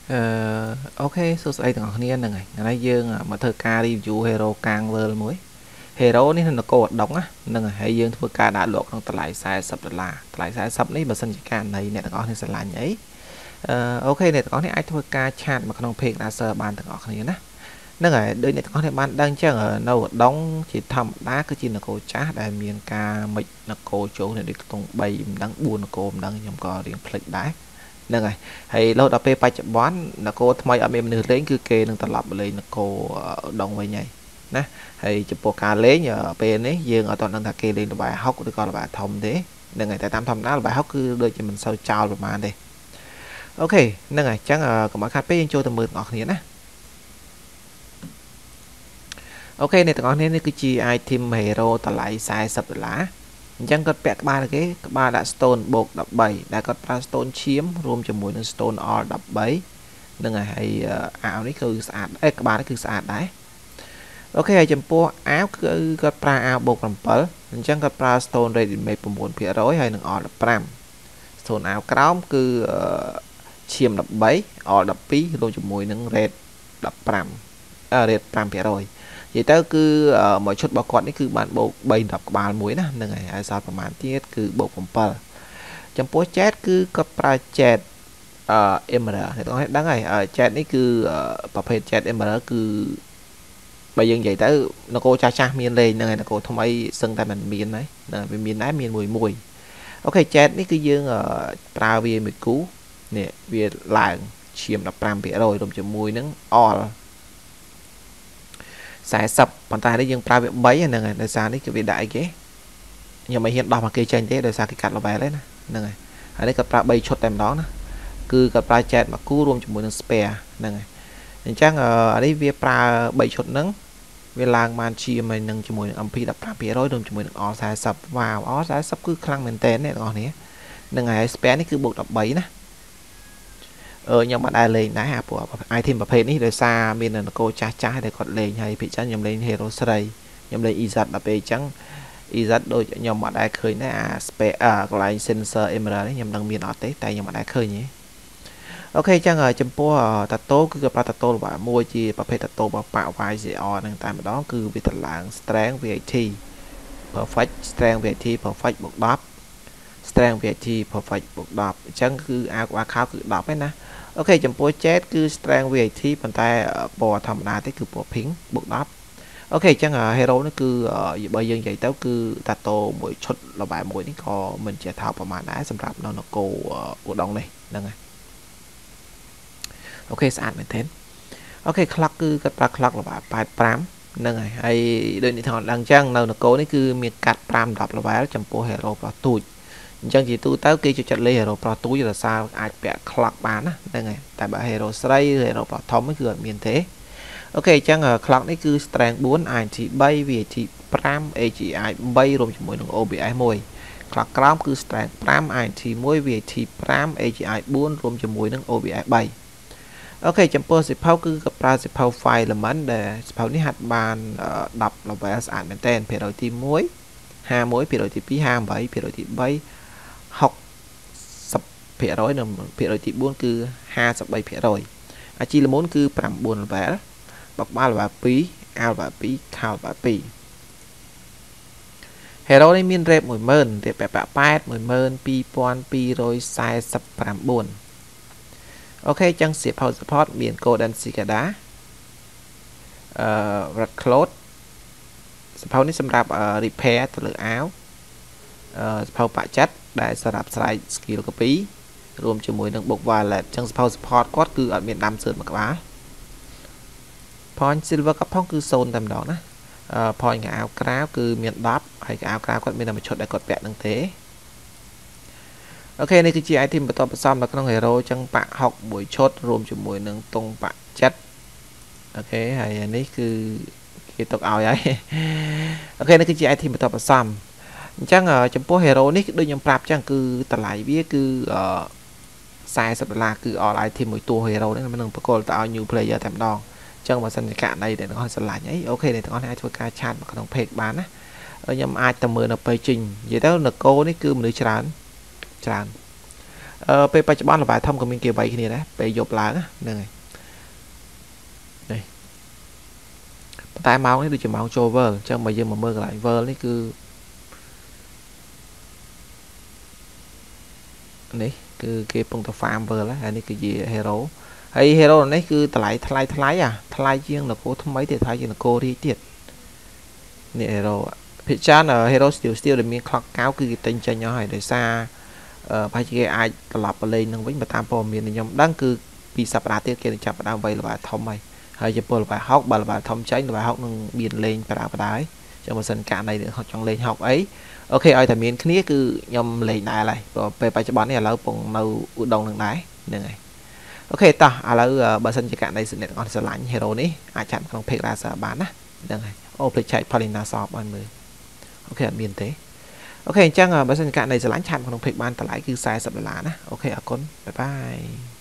អូខេសួស្តីទាំងអស់គ្នាហ្នឹងហើយថ្ងៃនេះយើងមកធ្វើការ review hero កាង world មួយ hero នេះនៅនគរឧដុង្គហ្នឹងហើយយើងធ្វើការដាក់លក់ក្នុងតម្លៃ$40តម្លៃ40នេះបើសិនជាករណីអ្នកទាំងអស់គ្នាស្រឡាញ់អីអូខេអ្នកទាំងអស់គ្នាអាចធ្វើការឆាតមកក្នុង page Razer បានទាំងអស់គ្នាណាហ្នឹងហើយដូចអ្នកទាំងអស់គ្នាបានដឹងអញ្ចឹងនៅឧដុង្គជាធម្មតាគឺជានគរចាស់ដែលមានការមិចនគរជោគនៅក្នុង3មិនដឹង4នគរមិនដឹងខ្ញុំក៏រៀងភ្លេចដែរហ្នឹងហើយរហូតដល់ពេលបច្ចុប្បន្ននគរថ្មីអត់មានមនុស្សលេងគឺគេនឹងត្រឡប់មកលេងនគរដងវិញហើយណាហើយចំពោះការលេងពេលនេះយើងអត់ដឹងថាគេលេងល្បែងហុកឬក៏ល្បែងធំទេហ្នឹងហើយតែតាមធម្មតាល្បែងហុកគឺដូចជាមិនសូវចោលប្រហែលទេអូខេហ្នឹងហើយអញ្ចឹងកុំឲ្យខាតពេលយើងចូលទៅមើលទាំងអស់គ្នាណាអូខេអ្នកទាំងអស់គ្នានេះគឺជា item hero តម្លៃ$40អញ្ចឹងគាត់ពាក់ក្បាលគេក្បាលដាក់ stone បូក13ដែលគាត់ប្រើ stone ឈាមរួមជាមួយនឹង stone all 13ហ្នឹងហើយអាវនេះគឺស្អាតក្បាលនេះគឺស្អាតដែរអូខេហើយចំពោះអាវគឺគាត់ប្រើអាវបូក7អញ្ចឹងគាត់ប្រើ stone ready made 9% ហើយនឹង all 15 stone អាវក្រោមគឺឈាម13 all 12រួមជាមួយនឹង red 15 red 5%និយាយទៅគឺមួយឈុតរបស់គាត់នេះគឺបានបូក3 10ក្បាលមួយណាហ្នឹងហើយសល់ប្រហែលទៀតគឺបូក7ចំពោះ chat គឺគាត់ប្រើ chat emerald អ្នកទាំងអស់ដឹងហើយ chat នេះគឺប្រភេទ chat emerald គឺបើយើងនិយាយទៅនគរចាស់មានលេងហ្នឹងហើយនគរថ្មីសឹងតែមិនមានហើយវាមានដែរមានមួយអូខេ chat នេះគឺយើងប្រើវាមួយគូនេះវាឡើងឈាម15%រួមជាមួយនឹង all 40ប៉ុន្តែនេះយើងប្រើវា3ហ្នឹងហើយដោយសារនេះគឺវាដាក់អីគេខ្ញុំមិនហ៊ានដោះមកគេចេញទេដោយសារគេកាត់ level ហ្នឹងហើយនេះគាត់ប្រើ3ឈុតតែម្ដងណាគឺគាត់ប្រើ chat មកគូរួមជាមួយនឹង spare ហ្នឹងហើយអញ្ចឹងនេះវាប្រើ3ឈុតហ្នឹងវាឡើងបានជាមិននឹងជាមួយនឹង MP 15% រួមជាមួយនឹង all 40 wow all 40គឺខ្លាំងមែនតើអ្នកទាំងអស់គ្នាហ្នឹងហើយ spare នេះគឺបូក13ណាខ្ញុំមិនដែលលេងដែរព្រោះ item ប្រភេទនេះដោយសារមាននគរចាស់ដែលគាត់លេងហើយភាគច្រើនខ្ញុំលេង hero ស្រីខ្ញុំលេង Izat ដល់ពេលអញ្ចឹង Izat ដូចខ្ញុំមិនដែលឃើញដែរអា spare កន្លែង sensor emerald នេះខ្ញុំនឹងមានអត់ទេតែខ្ញុំមិនដែលឃើញទេអូខេអញ្ចឹងចំពោះតាតូគឺគេប្រើតាតូរបស់មួយជាប្រភេទតាតូរបស់ប៉ា YCR ហ្នឹងតែម្ដងគឺវាតម្លើង strength VAT perfect strength VAT perfect បូក10 strength VAT perfect បូក10អញ្ចឹងគឺអាវក្បាលខោគឺ10ឯណាអូខេចំពោះ chat គឺ strength VAT ប៉ុន្តែពណ៌ធម្មតាទេគឺពណ៌ pink បូក10អូខេអញ្ចឹង hero នេះគឺបើយើងនិយាយទៅគឺតាតូមួយឈុតលបែមួយនេះក៏មិនជាថោកប្រហែលដែរសម្រាប់នៅនគរឧដុង្គនេះហ្នឹងហើយអូខេស្អាតមែនទេអូខេ clock គឺគាត់ប្រើ clock លបែ85ហ្នឹងហើយដូចនេះថងដឹងអញ្ចឹងនៅនគរនេះគឺមានកាត់5 10 level ចំពោះ hero ប្រុសទូចអញ្ចឹងជាទូទៅគេចូលចិត្តលេង hero ប្រុសទូចដោយសារអាចពាក់ clock បានណាហ្នឹងហើយតែបើ hero ស្រី hero ប្រុសធំគឺអត់មានទេអូខេអញ្ចឹង clock នេះគឺ strength 4 INT 3 VAT 5 AGI 3រួមជាមួយនឹង OBS 1 clock ក្រោមគឺ strength 5 INT 1 VAT 5 AGI 4រួមជាមួយនឹង OBS 3អូខេចំពោះសិភៅគឺក៏ប្រើសិភៅ file element ដែលសិភៅនេះហាត់បាន10 level ស្អាតមែនតើភាគរយទី1 51ភាគរយទី2 58ភាគរយទី3 60% និងភាគរយទី4គឺ53%អាជីលមូនគឺ9 level បកបាល់ level 2 អាល់ level 2 ខោ level 2 hero នេះមាន rate 10000 រៀប8 12249អូខេចឹងសៀវភៅ support មាន Golden Cicada Red Cloth សៀវភៅនេះសម្រាប់ repair ទៅលើអាវសៀវភៅបាក់ចិត្តដែលសម្រាប់ស្រែក skill copy រួមជាមួយនឹង book wallet ចឹងសៀវភៅ support គាត់គឺអត់មានដាំសឿនមួយក្បាល point silver កផងគឺ0តែម្ដងណាpoint កៅអៅក្រៅគឺមាន10ហើយកៅអៅក្រៅគាត់មានតែមួយឈុតដែលគាត់ពាក់នឹងទេអូខេនេះគឺជា item បន្តបន្សំនៅក្នុង hero ចឹងប៉ាក់6មួយឈុតរួមជាមួយនឹងតុងប៉ាក់ចិត្តអូខេហើយនេះគឺគេទុកឲ្យហើយអូខេនេះគឺជា item បន្តបន្សំអញ្ចឹងចំពោះ hero នេះដូចខ្ញុំប្រាប់ចឹងគឺតម្លៃវាគឺ$40គឺ all item មួយតួ hero នេះមិននឹងបកគលទៅឲ្យ new player តែម្ដងចឹងបើសិនជាករណីដែលទាំងអស់ស្រឡាញ់អីអូខេអ្នកទាំងអស់អាចធ្វើការឆាតមកក្នុង page បានណាខ្ញុំអាចទៅមើលនៅ page និយាយទៅនគរនេះគឺមនុស្សច្រើនពេលបច្ចុប្បន្នល្បែងធំក៏មានគេវាយគ្នាដែរពេលយប់ឡើងហ្នឹងហើយនេះតែម៉ោងនេះដូចជាម៉ោងចូល World អញ្ចឹងបើយើងមកមើលកន្លែង World នេះគឺនេះគឺគេពងទៅ farm World ហើយនេះគឺជា hero ហើយ hero នេះគឺតម្លៃថ្លៃថ្លៃជាងនគរថ្មីទៀតថ្លៃជាងនគររាជទៀតនេះ hero ភាគច្រើន hero steel ដែលមាន clock កៅគឺគេទិញចេញអស់ហើយដោយសារប្រហែលជាគេអាចត្រឡប់ទៅលេងនឹងវិញបើតាមព័ត៌មានខ្ញុំដឹងគឺពីសប្តាហ៍ទៀតគេនឹងចាប់ផ្ដើមវាយល្បែងធំហើយចំពោះល្បែងហុកបើល្បែងធំចេញល្បែងហុកនឹងមានលេងបដាអញ្ចឹងបើសិនកាលណីចង់លេងហុកអីអូខេឲ្យតែមានគ្នាគឺខ្ញុំលេងដែរហើយពេលបច្ចុប្បន្ននេះឥឡូវពងនៅឧដុង្គនឹងដែរហ្នឹងហើយអូខេតោះឥឡូវបើសិនជាកាលណីអ្នកទាំងអស់ស្រឡាញ់ hero នេះអាចចាប់ក្នុង page Razer បានណាហ្នឹងហើយអូភ្លេចចែក Paulina Shop ឲ្យមើលអូខេអត់មានទេអូខេអញ្ចឹងបើសិនកាលណីស្រឡាញ់ឆាតក្នុង page បានតម្លៃគឺ$40ណាអូខេអរគុណបាយបាយ